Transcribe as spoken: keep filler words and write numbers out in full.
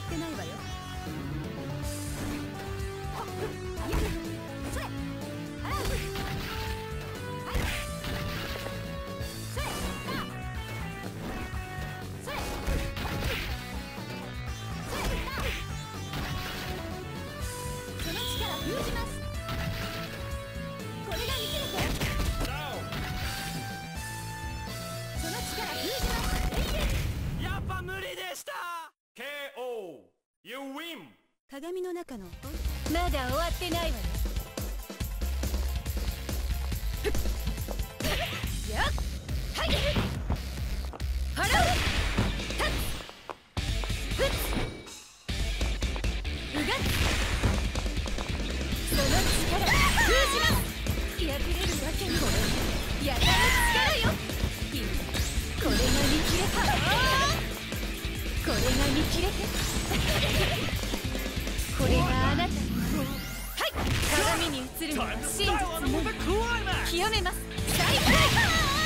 ってないわよ。鏡の中のまだ終わってないわよ。やっはい払うたっふっうがっその力封じます。破れるわけにもやたら力よ。これが見切れた。これが見切れてこれがあなたのはい鏡に映るのは真実のみ。清めます。最高